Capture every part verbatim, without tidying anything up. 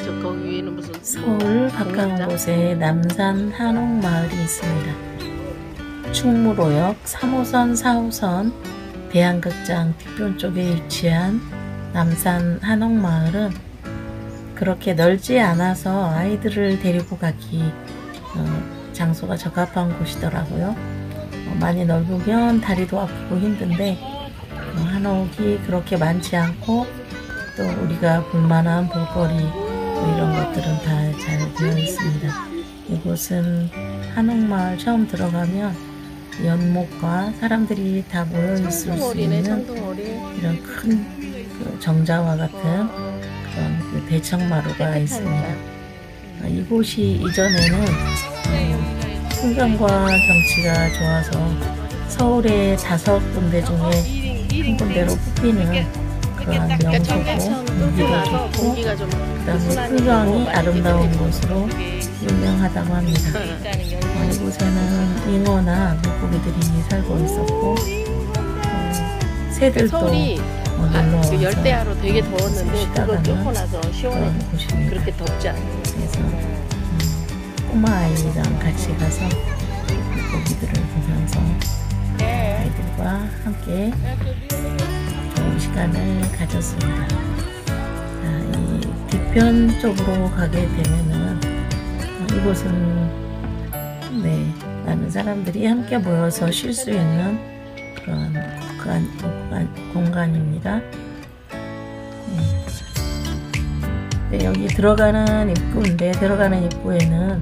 저 거기 위에는 무슨 서울 가까운 곳에 남산 한옥마을이 있습니다. 충무로역 삼 호선 사 호선 대한극장 뒤편 쪽에 위치한 남산 한옥마을은 그렇게 넓지 않아서 아이들을 데리고 가기 어, 장소가 적합한 곳이더라고요. 어, 많이 넓으면 다리도 아프고 힘든데 어, 한옥이 그렇게 많지 않고 또 우리가 볼만한 볼거리 뭐 이런 것들은 다 잘 되어 있습니다. 이곳은 한옥마을 처음 들어가면 연못과 사람들이 다 모여 있을 수 있는 이런 큰 그 정자와 같은 그런 그 대청마루가 있습니다. 아, 이곳이 이전에는 어, 풍경과 경치가 좋아서 서울의 다섯 군데 중에 한 군데로 뽑히는 그런 명소고 공기도 좋고 그 다음에 풍경이 아름다운 곳으로 유명하다고 합니다. 어, 이곳에는 잉어나 물고기들이 살고 있었고 어, 새들도 어, 놀러와서 그 열대야로 되게 더웠는데 그거 뚫고 나서 시원해. 곳입니다. 그렇게 덥지 않아요. 그래서 음, 꼬마 아이랑 같이 가서 물고기들을 보면서 아이들과 함께 좋은 시간을 가졌습니다. 자, 이 뒤편 쪽으로 가게 되면은 어, 이곳은 네, 많은 사람들이 함께 모여서 쉴 수 있는 그런 공간, 공간, 공간입니다. 네. 네, 여기 들어가는 입구인데 들어가는 입구에는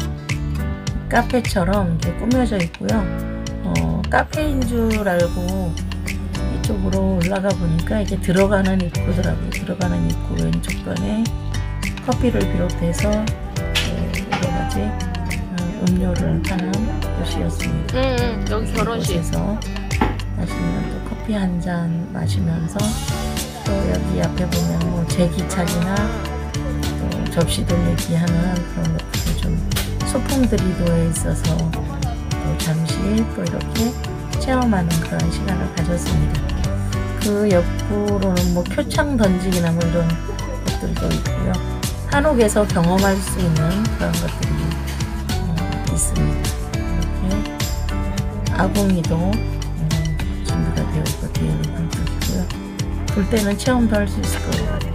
카페처럼 이렇게 꾸며져 있고요. 어, 카페인 줄 알고 이쪽으로 올라가 보니까 이게 들어가는 입구더라고요. 들어가는 입구 왼쪽 편에 커피를 비롯해서 네, 여러 가지 어, 음료를 파는 곳이었습니다. 응, 응, 여기 결혼식. 곳에서 마시면 또 커피 한 잔 마시면서 또 여기 앞에 보면 뭐 제기차기나 또 접시 돌리기 하는 그런 것들 좀 소품들이 놓여 있어서 또 잠시 또 이렇게 체험하는 그런 시간을 가졌습니다. 그 옆으로는 뭐 표창 던지기나 뭐 이런 것들도 있고요. 한옥에서 경험할 수 있는 그런 것들이 어, 있습니다. 이렇게 아궁이도 어, 준비가 되어 있고 뒤에는 불뚝이고요. 불 때는 체험도 할 수 있을 것 같아요.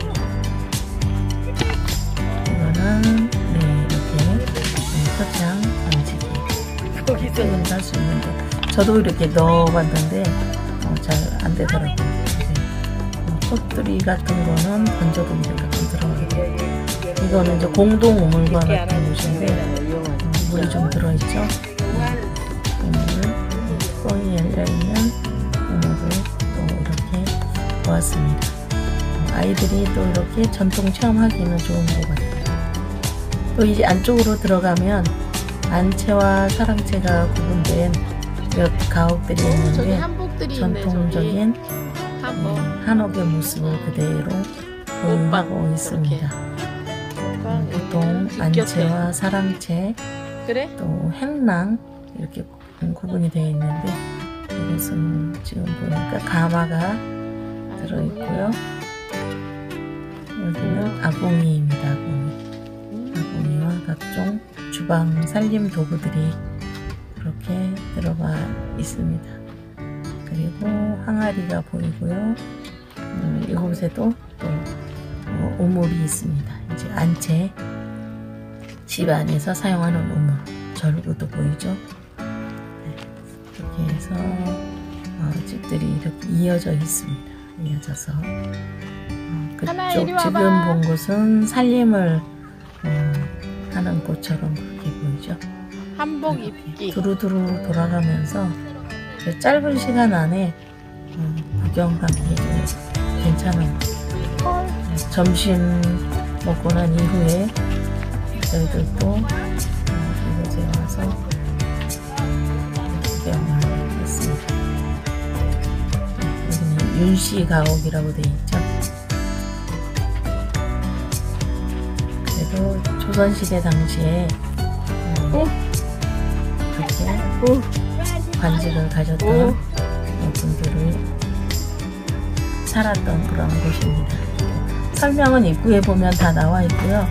이거는 네, 이렇게 표창 던지기 게임도 할 수 있는데 저도 이렇게 넣어봤는데 어, 잘 안 되더라고요. 어, 꽃들이 같은 거는 던져보면 가끔 들어가게 되고 이거는 이제 공동 우물과 같은 곳인데 어, 물이 좀 들어있죠. 우물, 뚜껑이 열려있는 우물을 또 이렇게 보았습니다. 어, 아이들이 또 이렇게 전통 체험하기는 좋은 것 같아요. 또 이제 안쪽으로 들어가면 안채와 사랑채가 구분된 몇 가옥들이 있는데 전통적인 음, 한옥의 모습을 그대로 보유하고 있습니다. 음, 보통 안채와 사랑채 그래? 또 행랑 이렇게 구분이 되어 있는데 이것은 지금 보니까 가마가 들어있고요. 여기는 아궁이입니다. 아궁이. 아궁이와 각종 주방 살림 도구들이 그렇게 들어가 있습니다. 그리고 항아리가 보이고요. 음, 이곳에도 또 어, 우물이 있습니다. 이제 안채 집 안에서 사용하는 우물, 절구도 보이죠. 네, 이렇게 해서 어, 집들이 이렇게 이어져 있습니다. 이어져서 어, 그쪽 지금 본 곳은 살림을 어, 하는 곳처럼 그렇게 보이죠. 한복 입기. 두루두루 돌아가면서 짧은 시간 안에 어, 구경하기 괜찮은 어, 점심 먹고 난 이후에 저희들도 어, 이곳에 와서 구경을 했습니다. 여기는 윤씨 가옥이라고 되어 있죠. 그래도 조선시대 당시에 어, 이렇게 관직을 가졌던 분들을 살았던 그런 곳입니다. 설명은 입구에 보면 다 나와 있고요.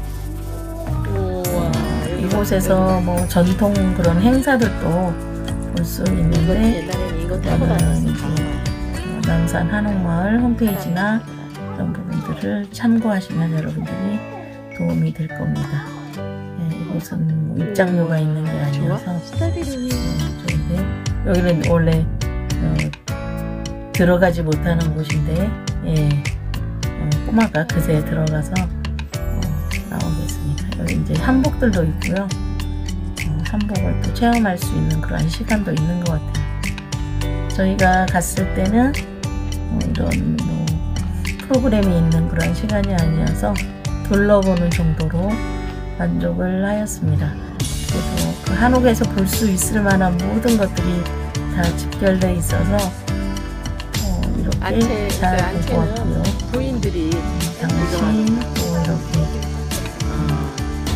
우와, 이곳에서 뭐 전통 그런 행사들도 볼 수 있는데, 옛날에는 이거 타고 다녔어. 남산 한옥마을 홈페이지나 이런 부분들을 참고하시면 여러분들이 도움이 될 겁니다. 네, 이곳은 뭐 입장료가 있는 게 아니어서 스타디움이 어, 좋은데, 여기는 원래 어, 들어가지 못하는 곳인데, 예, 어, 꼬마가 그새 들어가서 어, 나오겠습니다. 여기 이제 한복들도 있고요. 어, 한복을 또 체험할 수 있는 그런 시간도 있는 것 같아요. 저희가 갔을 때는 어, 이런 뭐 프로그램이 있는 그런 시간이 아니어서 둘러보는 정도로 만족을 하였습니다. 그래도 그 한옥에서 볼 수 있을 만한 모든 것들이 다 집결되어 있어서 어, 이렇게 안채, 그 잘 볼 것 안채는 같고요. 부인들이 당신 또 이렇게 어,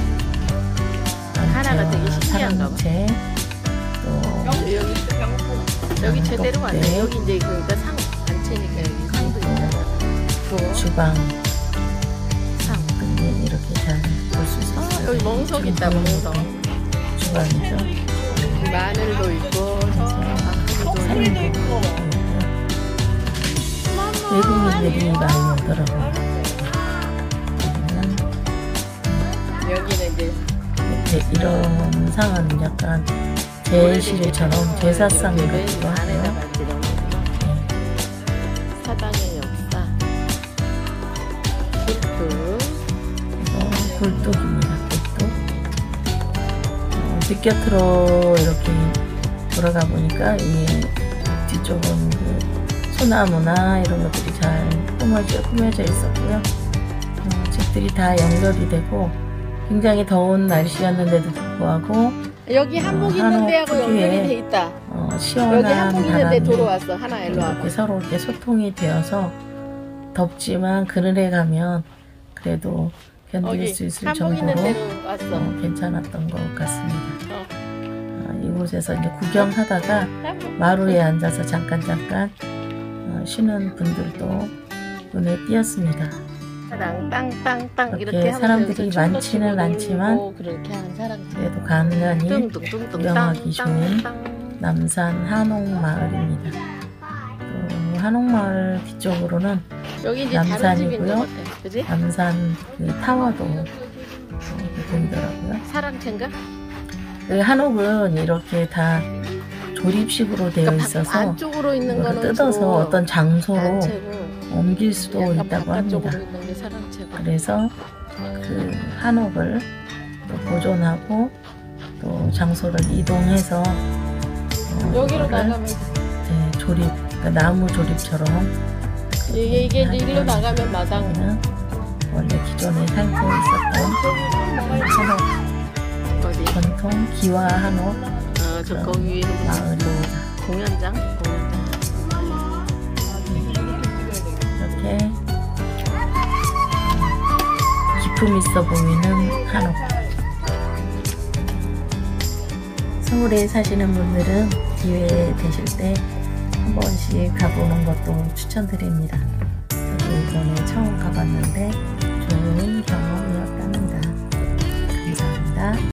하나가 되게 신기한가 봐. 사랑채 또 여기 여기 제대로 왔네. 네. 여기 이제 그러니까 상 안채니까 여기 상도 있잖아. 부엌, 주방 상. 근데 이렇게 잘 볼 수 있어요. 아, 여기 멍석 있다, 멍석. 주방이죠. 마늘도 있고, 사람도 있고. 외국인들이 많이 오더라고요. 여기는 이제 이렇게 이런 상은 약간 제실처럼 제사상 같기도 안에다 하고요. 만들어 사당의 역사, 굴뚝, 이거 굴뚝입니다. 굴뚝. 어, 뒷곁으로 이렇게 돌아가 보니까 이 뒤쪽은 그 소나무나 이런 것들이 잘 꾸며져, 꾸며져 있었고요. 어, 집들이 다 연결이 되고 굉장히 더운 날씨였는데도 불구하고 여기 한복 어, 있는 한옥 데하고 특유의, 연결이 돼 있다. 어, 여기 시원한 한복 있는 데 바람이 들어왔어. 하나 일로 와봐. 이렇게 서로 이렇게 소통이 되어서 덥지만 그늘에 가면 그래도 견딜 여기 수 있을 한복 있는 정도로 데로 왔어. 어, 괜찮았던 것 같습니다. 어. 어, 이곳에서 이제 구경하다가 마루에 앉아서 잠깐 잠깐 어, 쉬는 분들도 눈에 띄었습니다. 땅땅땅땅 이렇게 이렇게 사람들이 하면서 많지는 춤도 않지만 추고 그렇게 하는 사람 그래도 간간히 뚱뚱뚱뚱 구경하기 좋은 땅땅땅. 남산 한옥마을입니다. 또 한옥마을 뒤쪽으로는 여기 이제 다른 집인 것 남산이고요. 같아. 그지? 남산 그 타워도 이렇게 보이더라고요. 사랑채인가? 그 한옥은 이렇게 다 조립식으로 되어 그러니까 있어서 바, 안쪽으로 있는 이거를 거는 뜯어서 주로 어떤 장소로 단체고 옮길 수도 약간 있다고 합니다. 바깥쪽으로 있는 게 사랑채고. 그래서 그 한옥을 또 보존하고 또 장소를 이동해서 어, 여기로 이거를, 나가면 네, 조립, 그러니까 나무 조립처럼 이게 이게 이제 일로 하지만 나가면 마당. 여기는 원래 기존에 살고 있었던 한옥, 어디? 전통 기와 한옥 어, 저 거기 위에는 마을입니다. 공연장? 공연장. 이렇게 기품 있어 보이는 한옥. 서울에 사시는 분들은 기회 되실 때 한 번씩 가보는 것도 추천드립니다. 저도 이번에 처음 가봤는데 좋은 경험이었답니다. 감사합니다.